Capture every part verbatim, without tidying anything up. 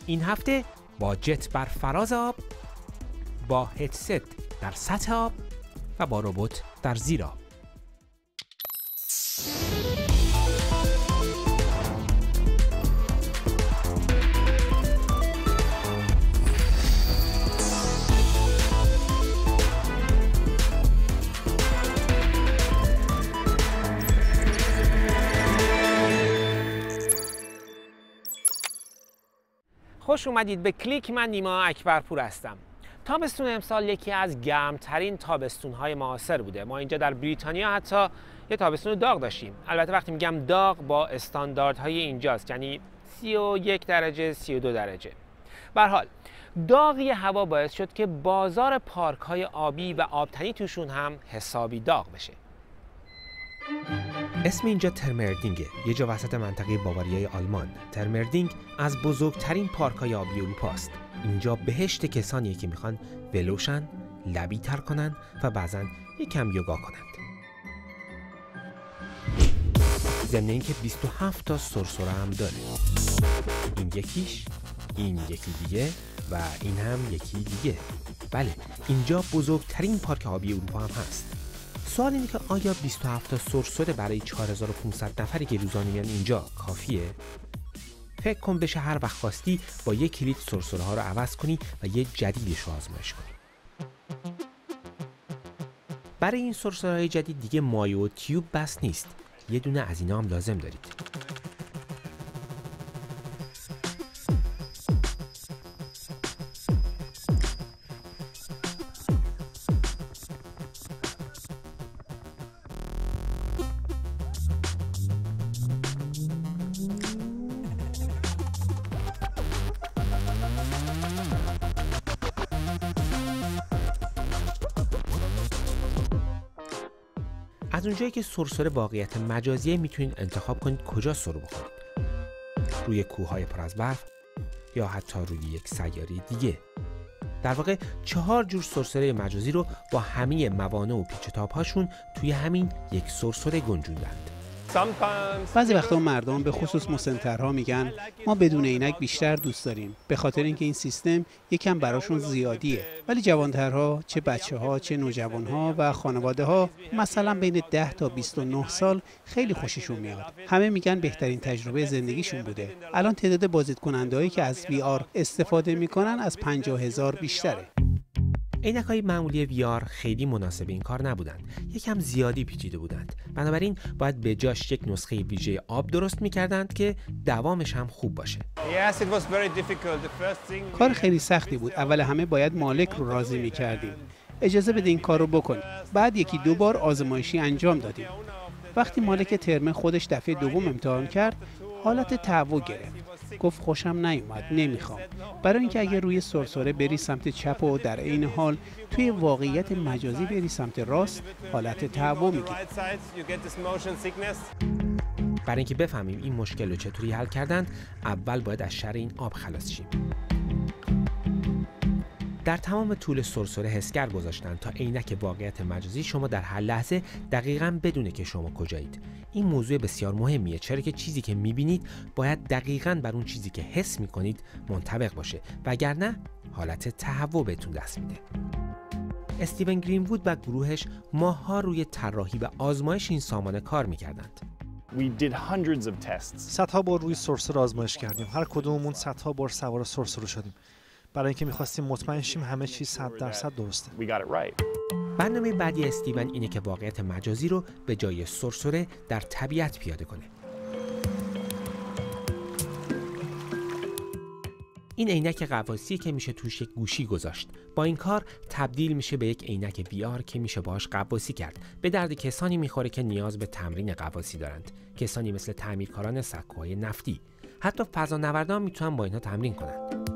این هفته با جت بر فراز آب، با هدست در سطح آب و با ربات در زیر آب. خوش اومدید به کلیک. من نیما اکبرپور هستم. تابستون امسال یکی از گرمترین تابستون‌های معاصر بوده. ما اینجا در بریتانیا حتی یه تابستون داغ داشتیم. البته وقتی میگم داغ با استانداردهای اینجاست، یعنی سی و یک درجه، سی و دو درجه. به هر حال داغی هوا باعث شد که بازار پارک‌های آبی و آبتنی توشون هم حسابی داغ بشه. اسم اینجا ترمردینگه، یه جا وسط منطقه باواریای آلمان. ترمردینگ از بزرگترین پارک‌های آبی اروپا است. اینجا بهشت کسانیه که میخوان ولوشن، لبی تر کنن و بعضن یکم یوگا کنند. ضمن اینکه بیست و هفت تا سرسره هم داره. این یکیش، این یکی دیگه و این هم یکی دیگه. بله، اینجا بزرگترین پارک آبی اروپا هم هست. سوال اینه که آیا بیست و هفت تا سرسره برای چهار هزار و پانصد نفری که روزانه میان اینجا کافیه؟ فکر کن بشه هر وقت خواستی با یک کلید سرسره ها رو عوض کنی و یه جدیدش رو آزمایش کنی. برای این سرسره های جدید دیگه مایع و تیوب بس نیست، یه دونه از اینا هم لازم دارید. از اونجایی که سرسره واقعیت مجازیه میتونید انتخاب کنید کجا سرو بخورید. روی کوههای پر از برف یا حتی روی یک سیاره دیگه. در واقع چهار جور سرسره مجازی رو با همه موانع و پیچ و تاب‌هاشون توی همین یک سرسره گنجوندند. بعضی وقتا مردم به خصوص مسن‌ترها میگن ما بدون عینک بیشتر دوست داریم، به خاطر اینکه این سیستم یکم براشون زیادیه. ولی جوانترها، چه بچه‌ها، چه نوجوان‌ها و خانواده‌ها مثلا بین ده تا بیست و نه سال خیلی خوششون میاد. همه میگن بهترین تجربه زندگیشون بوده. الان تعداد بازدیدکنندهایی که از وی آر استفاده میکنن از پنجاه هزار بیشتره. عینک‌های معمولی وی آر خیلی مناسب این کار نبودند. یکم زیادی پیچیده بودند. بنابراین باید به جاش یک نسخه ویژه آب درست می‌کردند که دوامش هم خوب باشه. کار خیلی سختی بود. اول همه باید مالک رو راضی می‌کردیم. اجازه بده این کار رو بکنیم. بعد یکی دو بار آزمایشی انجام دادیم. وقتی مالک ترمه خودش دفعه دوم امتحان کرد، حالت تهوع گرفت. گفت خوشم نیومد، نمیخوام. برای اینکه اگه روی سرسره بری سمت چپ و در عین حال توی واقعیت مجازی بری سمت راست، حالت تهوع میگیری. برای اینکه بفهمیم این مشکل رو چطوری حل کردن، اول باید از شر این آب خلاص شیم. در تمام طول سرسره حسگر گذاشتن تا عینک واقعیت مجازی شما در هر لحظه دقیقاً بدونه که شما کجایید. این موضوع بسیار مهمیه، چرا که چیزی که میبینید باید دقیقاً بر اون چیزی که حس میکنید منطبق باشه، وگرنه حالت تهوع بهتون دست میده. استیون گرین‌وود و گروهش ماه‌ها روی طراحی و آزمایش این سامانه کار میکردند. صدها بار روی سرسره آزمایش کردیم. هر کدوممون صدها بار سوار سرسره شدیم. برای اینکه می‌خواستیم مطمئن شیم همه چیز صد درصد درسته. برنامه بعدی استیون اینه که واقعیت مجازی رو به جای سرسره در طبیعت پیاده کنه. این عینک قواسی که میشه توش یک گوشی گذاشت. با این کار تبدیل میشه به یک عینک وی آر که میشه باهاش قواسی کرد. به درد کسانی میخوره که نیاز به تمرین قواسی دارند. کسانی مثل تعمیرکاران سکوهای نفتی. حتی فضانوردان میتونن با اینها تمرین کنند.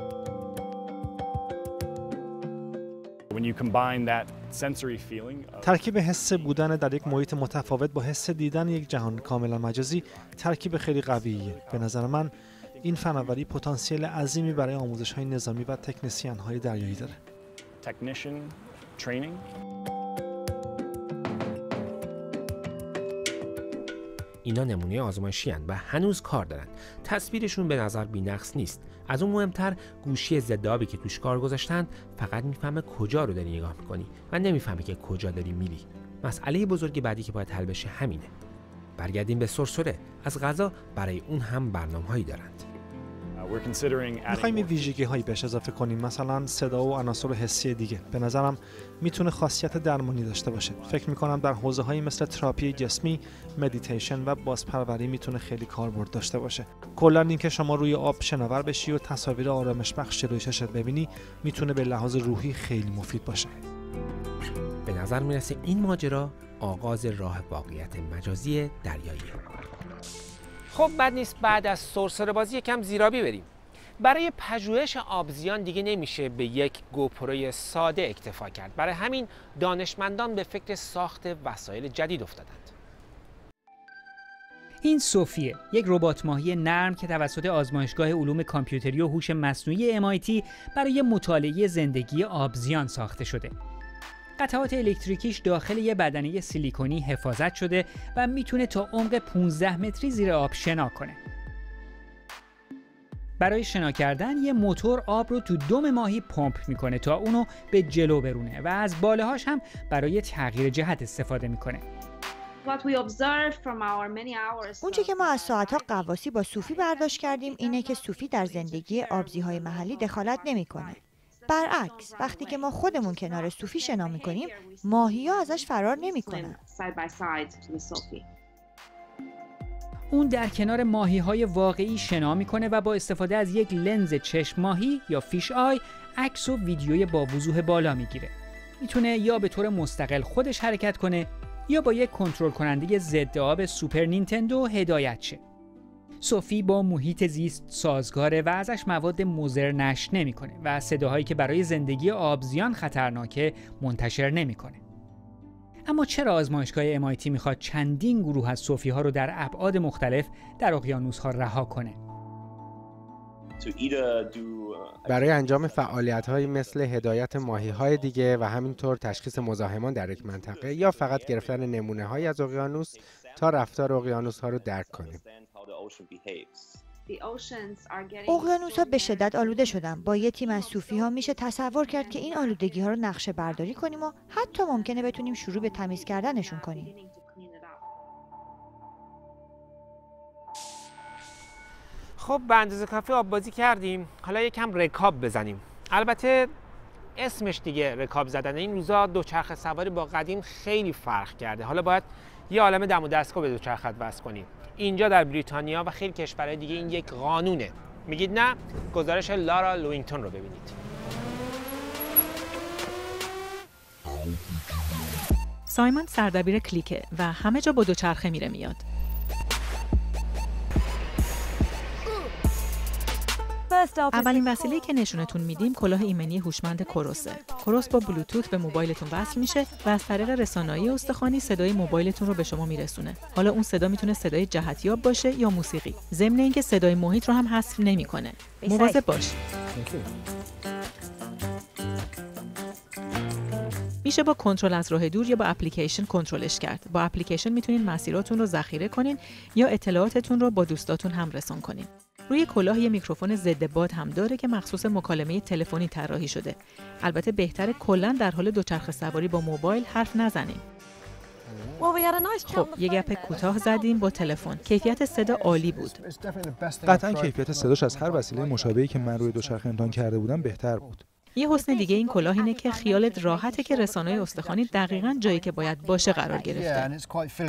ترکیب حس بودن در یک محیط متفاوت با حس دیدن یک جهان کاملا مجازی ترکیب خیلی قویه. به نظر من این فناوری پتانسیل عظیمی برای آموزش‌های نظامی و تکنسین‌های دریایی داره. اینا نمونه آزمایشی هستند و هنوز کار دارن. تصویرشون به نظر بی‌نقص نیست. از اون مهمتر گوشی ضد آبی که توش کار گذاشتن فقط میفهمه کجا رو داری نگاه میکنی و نمیفهمه که کجا داری میری. مسئله بزرگ بعدی که باید حل بشه همینه. برگردیم به سرسره. از قضا برای اون هم برنامه‌هایی دارند. میخوایم یه ویژگی هایی بهش اضافه کنیم، مثلا صدا و عناصر حسی دیگه. به نظرم میتونه خاصیت درمانی داشته باشه. فکر میکنم در حوزه هایی مثل تراپی جسمی، مدیتیشن و بازپروری میتونه خیلی کاربرد داشته باشه. کلا اینکه شما روی آب شناور بشی و تصاویر آرامش بخش روی شاشت ببینی میتونه به لحاظ روحی خیلی مفید باشه. به نظر میرسه این ماجرا آغاز راه واقعیت مجازی دریایی. خب بد نیست بعد از سرسره بازی یکم زیرابی بریم. برای پژوهش آبزیان دیگه نمیشه به یک گوپروی ساده اکتفا کرد. برای همین دانشمندان به فکر ساخت وسایل جدید افتادند. این سوفیه، یک ربات ماهی نرم که توسط آزمایشگاه علوم کامپیوتری و هوش مصنوعی ام آی تی برای مطالعه زندگی آبزیان ساخته شده. قطعات الکتریکیش داخل یه بدنه سیلیکونی حفاظت شده و میتونه تا عمق پانزده متری زیر آب شنا کنه. برای شنا کردن یه موتور آب رو تو دم ماهی پمپ میکنه تا اونو به جلو برونه و از باله‌هاش هم برای تغییر جهت استفاده میکنه. اونچه که ما از ساعتها غواصی با صوفی برداشت کردیم اینه که صوفی در زندگی آبزی‌های محلی دخالت نمیکنه. برعکس وقتی که ما خودمون کنار صوفی شنا میکنیم ماهی‌ها ازش فرار نمیکنن. اون در کنار ماهی‌های واقعی شنا میکنه و با استفاده از یک لنز چشم ماهی یا فیش آی عکس و ویدیوی با وضوح بالا میگیره. میتونه یا به طور مستقل خودش حرکت کنه یا با یک کنترل کننده ضد آب سوپر نینتندو هدایت شه. صوفی با محیط زیست سازگاره و ازش مواد مضر نشر نمیکنه و صداهایی که برای زندگی آبزیان خطرناکه منتشر نمیکنه. اما چرا آزمایشگاه ام آی تی میخواد چندین گروه از صوفی ها رو در ابعاد مختلف در اقیانوس ها رها کنه؟ برای انجام فعالیت‌هایی مثل هدایت ماهی‌های دیگه و همینطور تشخیص مزاحمان در یک منطقه یا فقط گرفتن نمونه‌هایی از اقیانوس تا رفتار اقیانوس‌ها رو درک کنیم. اقیانوس‌ها به شدت آلوده شدن. با یه تیم از صوفی‌ها میشه تصور کرد که این آلودگی‌ها رو نقشه برداری کنیم و حتی ممکنه بتونیم شروع به تمیز کردنشون کنیم. خب به اندازه کافی آب بازی کردیم، حالا یکم رکاب بزنیم. البته اسمش دیگه رکاب زدن. این روزا دوچرخه سواری با قدیم خیلی فرق کرده. حالا باید یه عالمه دم و دستگاه به دوچرخت وصل کنیم. اینجا در بریتانیا و خیلی کشورهای دیگه این یک قانونه. میگید نه؟ گزارش لارا لوینگتون رو ببینید. سایمون سردبیر کلیکه و همه جا با دوچرخه میره میاد. اولین وسیله‌ای که نشونتون میدیم کلاه ایمنی هوشمند کوروسه. کوروس با بلوتوث به موبایلتون وصل میشه و از طریق رسانه‌ای استخوانی صدای موبایلتون رو به شما میرسونه. حالا اون صدا میتونه صدای جهتیاب باشه یا موسیقی. ضمن اینکه صدای محیط رو هم حذف نمیکنه. مواظب باش. میشه با کنترل از راه دور یا با اپلیکیشن کنترلش کرد. با اپلیکیشن میتونین مسیراتون رو ذخیره کنین یا اطلاعاتتون رو با دوستاتون هم رسون کنین. روی کلاه یه میکروفون ضد باد هم داره که مخصوص مکالمه تلفنی طراحی شده. البته بهتره کلاً در حال دوچرخه سواری با موبایل حرف نزنیم. خب یه گپ کوتاه زدیم با تلفن. کیفیت صدا عالی بود. قطعاً کیفیت صداش از هر وسیله مشابهی که من روی دوچرخه امتحان کرده بودم بهتر بود. یه حسن دیگه این کلاه اینه که خیالت راحته که رسانه‌های استخوانی دقیقاً جایی که باید باشه قرار گرفته.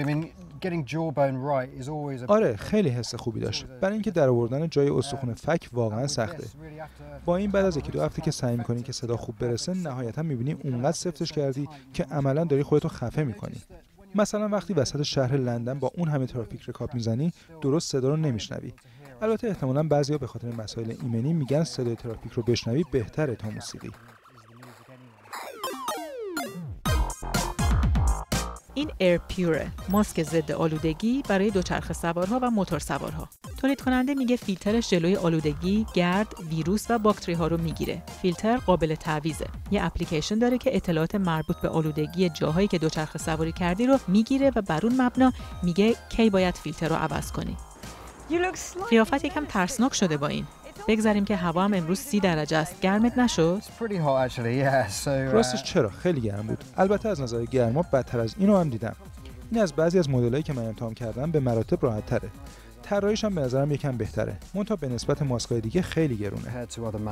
آره خیلی حس خوبی داشت. برای اینکه در آوردن جای استخوان فک واقعاً سخته. با این بعد از یکی دو هفته که سعی می‌کنی که صدا خوب برسه نهایتاً می‌بینی اونقدر سفتش کردی که عملاً داری خودتو خفه می‌کنی. مثلا وقتی وسط شهر لندن با اون همه ترافیک رکاب میزنی درست صدا رو نمیشنوی. البته احتمالاً بعضیا به خاطر مسائل ایمنی میگن صدای ترافیک رو بشنوی بهتره تا موسیقی. این ایر پیوره، ماسک ضد آلودگی برای دوچرخه سوارها و موتور سوارها. تولید کننده میگه فیلترش جلوی آلودگی، گرد، ویروس و باکتری ها رو میگیره. فیلتر قابل تعویضه. یه اپلیکیشن داره که اطلاعات مربوط به آلودگی جاهایی که دوچرخه سواری کردی رو میگیره و بر اون مبنا میگه کی باید فیلتر رو عوض کنی. قیافت یکم ترسناک شده با این. بگذاریم که هوا هم امروز سی درجه است. گرمت نشد؟ راستش چرا؟ خیلی گرم بود. البته از نظر گرما بدتر از اینو هم دیدم. این از بعضی از مدلایی که من امتحان کردم به مراتب راحت تره. طراحیش هم به نظرم یکم بهتره. منتها به نسبت ماسک‌های دیگه خیلی گرونه.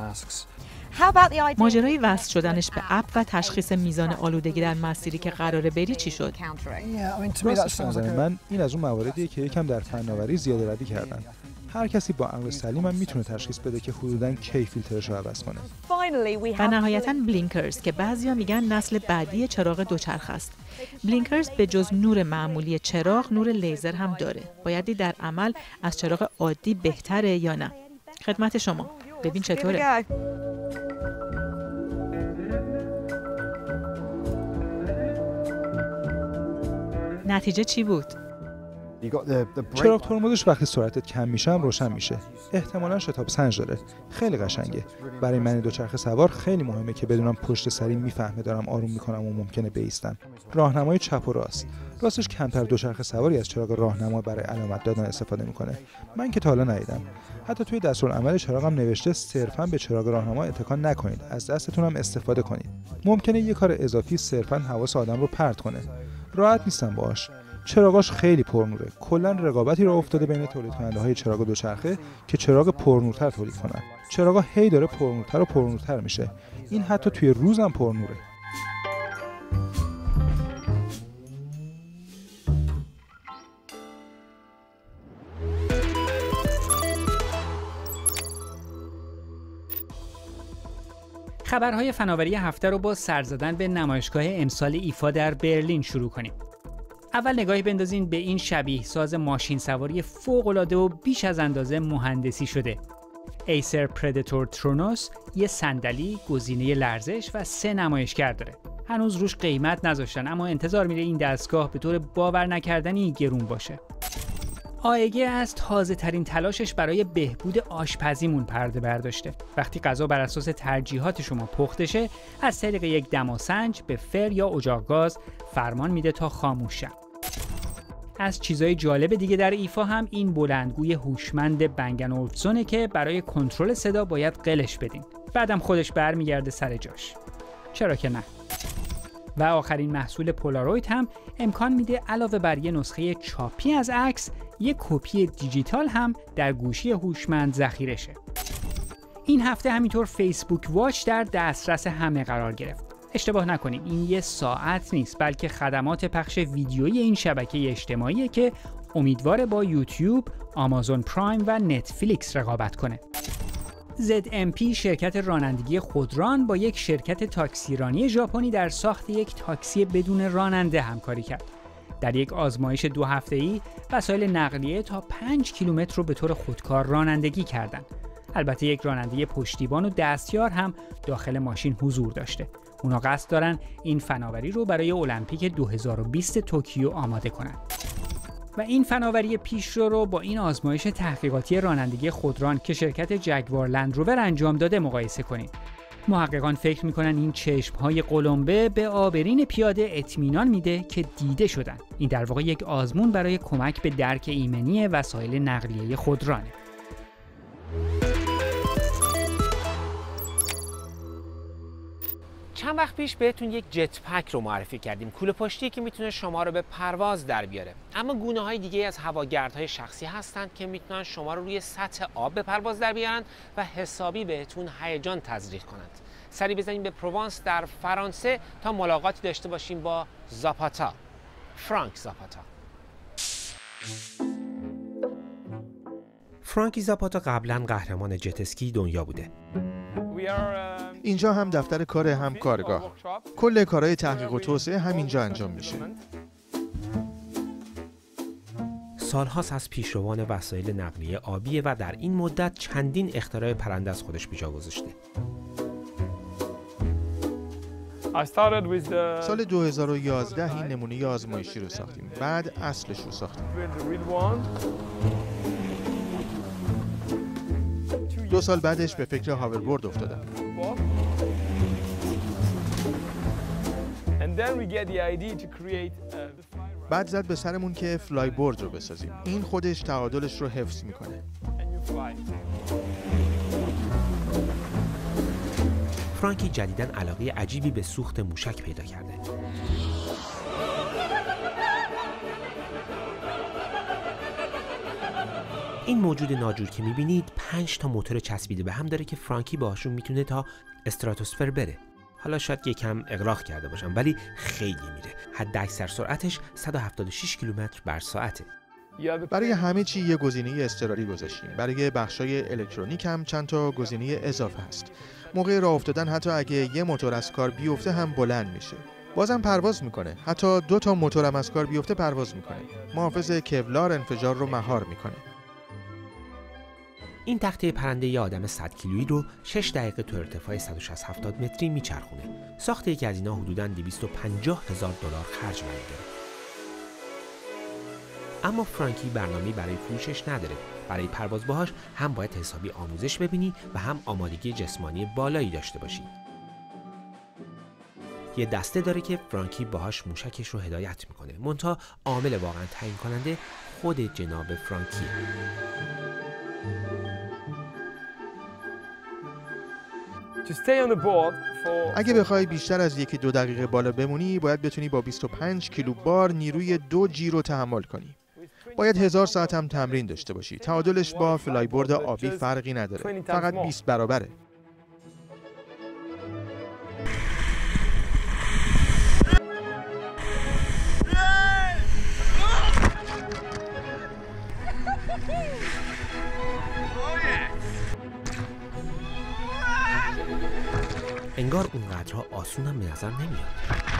ماجرای وصل شدنش به اپ و تشخیص میزان آلودگی در مسیری که قراره بری چی شد؟ راستش به نظر من این از اون مواردیه که یکم در فناوری زیاده روی کردن. هر کسی با عقل سلیم هم میتونه تشخیص بده که حدوداً کی فیلترش رو عوض کنه. و نهایتاً بلینکرز که بعضیا میگن نسل بعدی چراغ دوچرخه است. بلینکرز به جز نور معمولی چراغ، نور لیزر هم داره. باید دید در عمل از چراغ عادی بهتره یا نه. خدمت شما. ببین چطوره. نتیجه چی بود؟ چراغ ترمزش وقتی سرعتت کم میشه هم روشن میشه. احتمالاً شتاب سنج داره. خیلی قشنگه. برای من دوچرخه سوار خیلی مهمه که بدونم پشت سری میفهمه دارم آروم میکنم و ممکنه بایستم. راهنمای چپ و راست. راستش کمتر دوچرخه سواری از چراغ راهنما برای علامت دادن استفاده میکنه. من که تا حالا ندیدم. حتی توی دستورالعمل چراغم نوشته صرفاً به چراغ راهنما اتکا نکنید. از دستتون هم استفاده کنید. ممکنه یه کار اضافی صرفاً حواس آدم رو پرت کنه. راحت نیستم باهاش. چراغاش خیلی پرنوره. کلا رقابتی راه افتاده بین تولید کننده های چراغ دوچرخه که چراغ پرنورتر تولید کنن. چراغا هی داره پرنورتر و پرنورتر میشه. این حتی توی روز هم پرنوره. خبرهای فناوری هفته رو با سر زدن به نمایشگاه امسال ایفا در برلین شروع کنیم. اول نگاهی بندازین به این شبیه ساز ماشین سواری فوق‌العاده و بیش از اندازه مهندسی شده. ایسر پردیتور ترونوس یه صندلی، گزینه لرزش و سه نمایشگر داره. هنوز روش قیمت نذاشتن اما انتظار میره این دستگاه به طور باور نکردنی گرون باشه. آی جی از تازه ترین تلاشش برای بهبود آشپزیمون پرده برداشته. وقتی غذا بر اساس ترجیحات شما پخته شه، از طریق یک دماسنج به فر یا اجاق گاز فرمان میده تا خاموش شه. از چیزای جالب دیگه در ایفا هم این بلندگوی هوشمند بنگ اند اولوفسونه که برای کنترل صدا باید قلش بدین. بعدم خودش برمیگرده سر جاش. چرا که نه؟ و آخرین محصول پولاروید هم امکان میده علاوه بر یه نسخه چاپی از عکس، یک کپی دیجیتال هم در گوشی هوشمند ذخیره شه. این هفته همینطور فیسبوک واچ در دسترس همه قرار گرفت. اشتباه نکنیم این یه ساعت نیست بلکه خدمات پخش ویدیویی این شبکه اجتماعیه که امیدواره با یوتیوب، آمازون پرایم و نتفلیکس رقابت کنه. زد ام پی شرکت رانندگی خودران با یک شرکت تاکسیرانی ژاپنی در ساخت یک تاکسی بدون راننده همکاری کرد. در یک آزمایش دو هفته‌ای وسایل نقلیه تا پنج کیلومتر رو به طور خودکار رانندگی کردند. البته یک راننده پشتیبان و دستیار هم داخل ماشین حضور داشته. اونا قصد دارن این فناوری رو برای المپیک دو هزار و بیست توکیو آماده کنند. و این فناوری پیشرو رو با این آزمایش تحقیقاتی رانندگی خودران که شرکت جگوار لندروور انجام داده مقایسه کنید. محققان فکر میکنن این چشم‌های قلمبه به آبرین پیاده اطمینان میده که دیده شدن. این در واقع یک آزمون برای کمک به درک ایمنی وسایل نقلیه خودرانه. چند وقت پیش بهتون یک جت پک رو معرفی کردیم، کوله پشتی که میتونه شما رو به پرواز در بیاره. اما گونه‌های دیگه از هواگردهای شخصی هستند که میتونن شما رو روی سطح آب به پرواز در بیارن و حسابی بهتون هیجان تزریق کنند. سری بزنیم به پروانس در فرانسه تا ملاقاتی داشته باشیم با زاپاتا، فرانک زاپاتا. فرانکی زاپاتا قبلا قهرمان جت اسکی دنیا بوده. اینجا هم دفتر کار هم کارگاه. کل کارهای تحقیق و توسعه همینجا انجام میشه. سالهاست از پیشروان وسایل نقلیه آبیه و در این مدت چندین اختراع پرنده از خودش به جا گذاشته. سال دو هزار و یازده این نمونه آزمایشی رو ساختیم. بعد اصلش رو ساختیم. دو سال بعدش به فکر هاوربورد افتادم. بعد زد به سرمون که فلای بورد رو بسازیم. این خودش تعادلش رو حفظ میکنه. فرانکی جدیداً علاقه عجیبی به سوخت موشک پیدا کرده. این موجود ناجور که میبینید پنج تا موتور چسبیده به هم داره که فرانکی باهاشون میتونه تا استراتوسفر بره. حالا شاید یکم اغراق کرده باشم ولی خیلی میره. حد اکثر سرعتش صد و هفتاد و شش کیلومتر بر ساعته. برای همه چی یه گزینه اضطراری گذاشتیم. برای بخشای الکترونیک هم چند تا گزینه اضافه هست. موقع راه افتادن حتی اگه یه موتور از کار بیفته هم بلند میشه. بازم پرواز میکنه. حتی دو تا موتور هم از کار بیفته پرواز میکنه. محافظ کولار انفجار رو مهار میکنه. این تخته پرنده ی آدم صد کیلویی رو شش دقیقه تو ارتفاع صد و شصت هفتاد متری میچرخونه. ساخت یکی از اینا حدوداً دویست و پنجاه هزار دلار خرج می‌کنه. اما فرانکی برنامه‌ای برای فروشش نداره. برای پرواز باهاش هم باید حسابی آموزش ببینی و هم آمادگی جسمانی بالایی داشته باشی. یه دسته داره که فرانکی باهاش موشکش رو هدایت میکنه. منتها عامل واقعا تعیین کننده خود جناب فرانکیه. اگه بخوای بیشتر از یکی دو دقیقه بالا بمونی باید بتونی با بیست و پنج کیلو بار نیروی دو جی رو تحمل کنی. باید هزار ساعت هم تمرین داشته باشی. تعادلش با فلایبورد آبی فرقی نداره. فقط بیست برابره. انگار اونقدرها آسون هم به نظر نمیاد.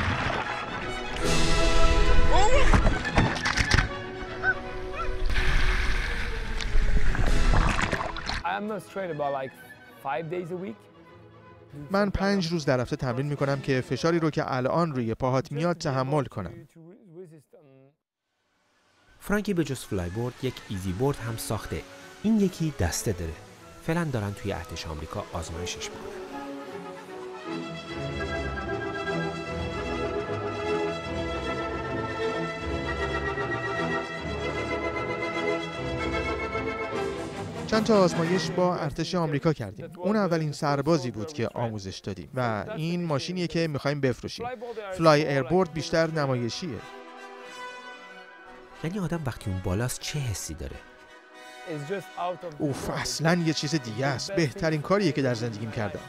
من پنج روز در هفته تمرین میکنم که فشاری رو که الان روی پاهات میاد تحمل کنم. فرانکی به جز فلای بورد یک ایزی بورد هم ساخته. این یکی دسته داره. فعلا دارن توی ارتش آمریکا آزمایشش میکنن. چند تا آزمایش با ارتش آمریکا کردیم. اون اولین سربازی بود که آموزش دادیم و این ماشینیه که میخوایم بفروشیم. فلای ایربورد بیشتر نمایشیه. یعنی آدم وقتی اون بالاست چه حسی داره؟ اوف، اصلاً یه چیز دیگه است. بهترین کاریه که در زندگیم کردم.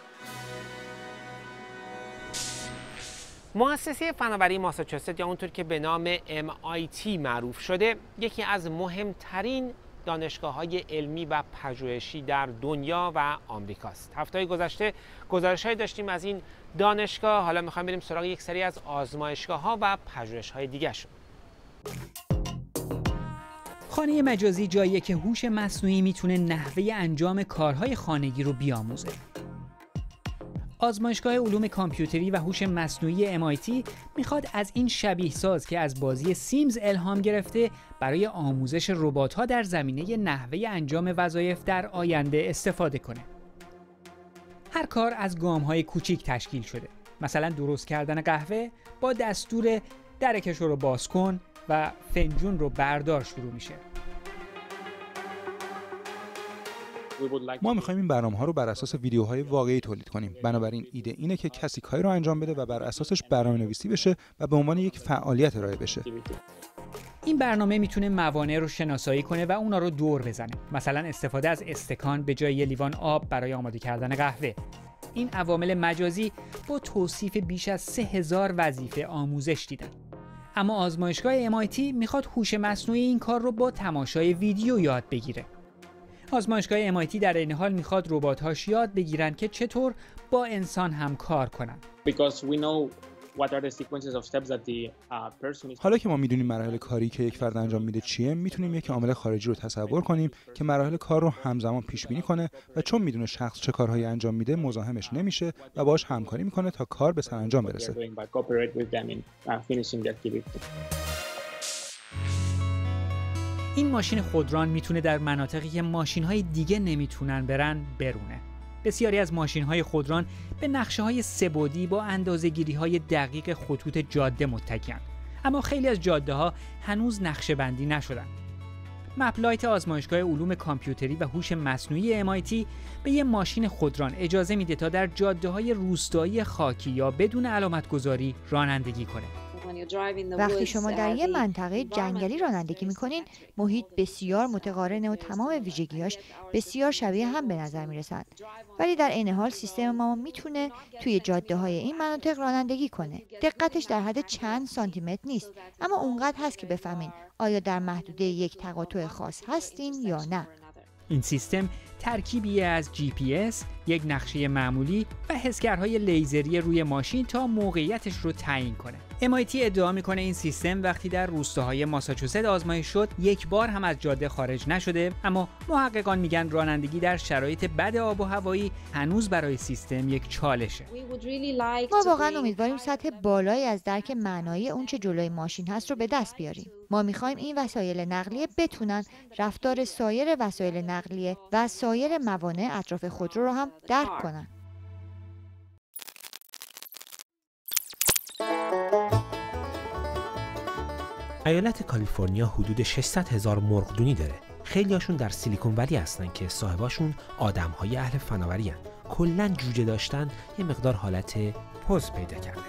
مؤسسه فناوری ماساچوست یا اونطور که به نام ام آی تی معروف شده، یکی از مهمترین دانشگاه‌های علمی و پژوهشی در دنیا و آمریکاست. هفته‌های گذشته گزارش‌هایی داشتیم از این دانشگاه. حالا می‌خوایم بریم سراغ یک سری از آزمایشگاه‌ها و پژوهش‌های دیگه‌شون. خانه مجازی جاییه که هوش مصنوعی میتونه نحوه انجام کارهای خانگی رو بیاموزه. آزمایشگاه علوم کامپیوتری و هوش مصنوعی ام آی تی میخواد از این شبیه ساز که از بازی سیمز الهام گرفته برای آموزش ربات‌ها در زمینه نحوه انجام وظایف در آینده استفاده کنه. هر کار از گام‌های کوچیک تشکیل شده. مثلا درست کردن قهوه با دستور درکش رو باز کن و فنجون رو بردار شروع میشه. ما می‌خوایم این برنامه‌ها رو بر اساس ویدیوهای واقعی تولید کنیم. بنابراین ایده اینه که کسی کاری رو انجام بده و بر اساسش برنامه‌نویسی بشه و به عنوان یک فعالیت ارائه بشه. این برنامه میتونه موانع رو شناسایی کنه و اونا رو دور بزنه. مثلا استفاده از استکان به جای لیوان آب برای آماده کردن قهوه. این عوامل مجازی با توصیف بیش از سه هزار وظیفه آموزش دیدن. اما آزمایشگاه ام آی تی میخواد هوش مصنوعی این کار رو با تماشای ویدیو یاد بگیره. آزمایشگاه ام آی تی در این حال میخواد ربات‌هاش یاد بگیرن که چطور با انسان هم کار کنن. حالا که ما میدونیم مراحل کاری که یک فرد انجام میده چیه، میتونیم یک عامل خارجی رو تصور کنیم که مراحل کار رو همزمان پیش بینی کنه و چون میدونه شخص چه کارهایی انجام میده مزاحمش نمیشه و باهاش همکاری میکنه تا کار به سرانجام برسه. این ماشین خودران میتونه در مناطقی که ماشین‌های دیگه نمیتونن برن برونه. بسیاری از ماشین‌های خودران به نقشه‌های سه‌بعدی با اندازه‌گیری‌های دقیق خطوط جاده متکی‌اند، اما خیلی از جاده‌ها هنوز نقشه‌بندی نشدن. مپلایت آزمایشگاه علوم کامپیوتری و هوش مصنوعی ام آی تی به یه ماشین خودران اجازه میده تا در جاده‌های روستایی خاکی یا بدون علامت‌گذاری رانندگی کنه. وقتی شما در یک منطقه جنگلی رانندگی میکنین، محیط بسیار متقارنه و تمام ویژگیاش بسیار شبیه هم به نظر میرسند. ولی در عین حال سیستم ما میتونه توی جاده های این مناطق رانندگی کنه. دقتش در حد چند سانتی متر نیست، اما اونقدر هست که بفهمین آیا در محدوده یک تقاطع خاص هستین یا نه. این سیستم ترکیبی از جی پی اس، یک نقشه معمولی و حسگرهای لیزری روی ماشین تا موقعیتش رو تعیین کنه. ام آی تی ادعا میکنه این سیستم وقتی در روستاهای ماساچوست آزمایش شد یک بار هم از جاده خارج نشده، اما محققان میگن رانندگی در شرایط بد آب و هوایی هنوز برای سیستم یک چالشه. ما واقعا امیدواریم سطح بالایی از درک معنایی اون چه جلوی ماشین هست رو به دست بیاریم. ما میخوایم این وسایل نقلیه بتونن رفتار سایر وسایل نقلیه و سایر موانع اطراف خودرو رو هم درک کنن. ایالت کالیفرنیا حدود ششصد هزار مرغدونی داره. خیلیاشون در سیلیکون ولی هستن که صاحباشون آدم‌های اهل فناوری هستن. کلاً جوجه داشتن یه مقدار حالت پوز پیدا کرده.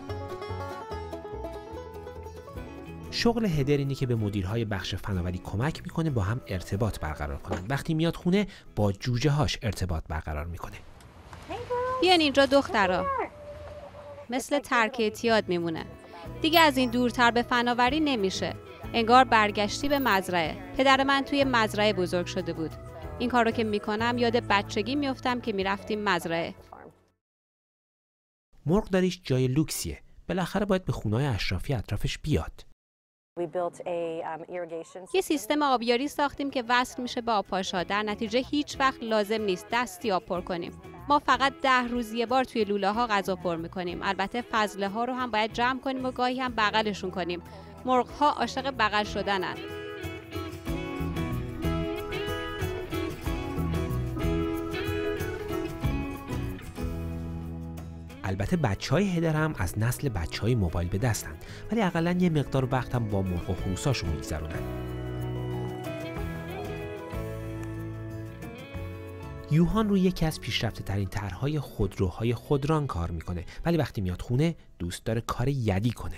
شغل هدر اینه که به مدیرهای بخش فناوری کمک میکنه با هم ارتباط برقرار کنن. وقتی میاد خونه با جوجه هاش ارتباط برقرار میکنه. بیان اینجا دخترا. مثل ترک اعتیاد میمونه. دیگه از این دورتر به فناوری نمیشه. انگار برگشتی به مزرعه. پدر من توی مزرعه بزرگ شده بود. این کار رو که میکنم یاد بچگی میفتم که میرفتیم مزرعه. مرغداریش جای لوکسیه. بالاخره باید به خونه‌های اشرافی اطرافش بیاد. یه سیستم آبیاری ساختیم که وصل میشه به آبپاشا. در نتیجه هیچ وقت لازم نیست دستی آب پر کنیم. ما فقط ده روز یه بار توی لوله ها غذا پر میکنیم. البته فضله ها رو هم باید جمع کنیم و گاهی هم بغلشون کنیم. مرغ ها عاشق بغل شدنن. البته بچهای هدر هم از نسل بچهای موبایل به دستن، ولی اقلا یه مقدار وقت هم با مرغ و خروساشون میگذرونن. یوهان روی یکی از پیشرفته ترین طرح‌های خودروهای خودران کار میکنه، ولی وقتی میاد خونه دوست داره کار یدی کنه.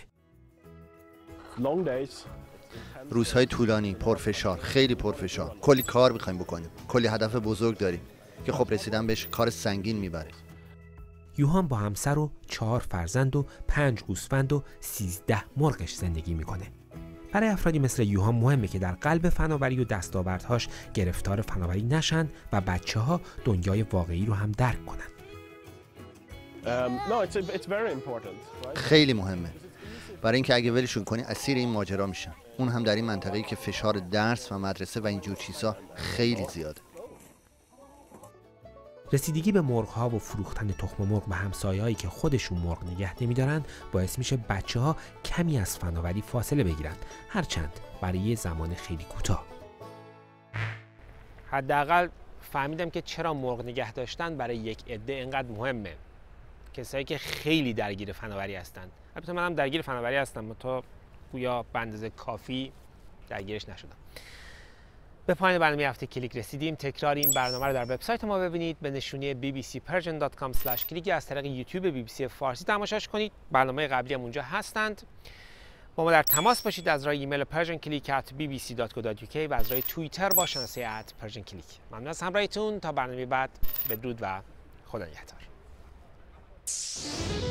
روزهای طولانی، پرفشار، خیلی پرفشار، کلی کار میخوایم بکنیم، کلی هدف بزرگ داریم که خب رسیدن بهش کار سنگین میبره. یوهان با همسر و چهار فرزند و پنج گوسفند و سیزده مرغش زندگی میکنه. برای افرادی مثل یوهان مهمه که در قلب فناوری و دستاوردهاش گرفتار فناوری نشن و بچه ها دنیای واقعی رو هم درک کنن. خیلی مهمه، برای اینکه اگه ولشون کنی اسیر این ماجرا میشن، اون هم در این منطقه‌ای که فشار درس و مدرسه و اینجور چیزا خیلی زیاده. رسیدگی به مرغ‌ها و فروختن تخم مرغ به همسایه‌هایی که خودشون مرغ نگه نمی‌دارن باعث میشه بچه‌ها کمی از فناوری فاصله بگیرن، هرچند برای یه زمان خیلی کوتاه. حداقل فهمیدم که چرا مرغ نگه داشتن برای یک عده اینقدر مهمه. کسایی که خیلی درگیر فناوری هستن. البته منم درگیر فناوری هستم، تا گویا به اندازه کافی درگیرش نشدم. به پایان برنامه هفته کلیک رسیدیم. تکرار این برنامه رو در وبسایت ما ببینید به نشونی بی بی سی پرژن دات کام اسلش کلیک، از طریق یوتیوب بی بی سی فارسی تماشاش کنید. برنامه قبلی هم اونجا هستند. با ما در تماس باشید از راه ایمیل پرژن کلیک ات بی بی سی دات کو دات یو کی و از راه توییتر با شناسه ات پرژن کلیک. ممنون از همراهیتون. تا برنامه بعد، بدرود و خدا نگهدار.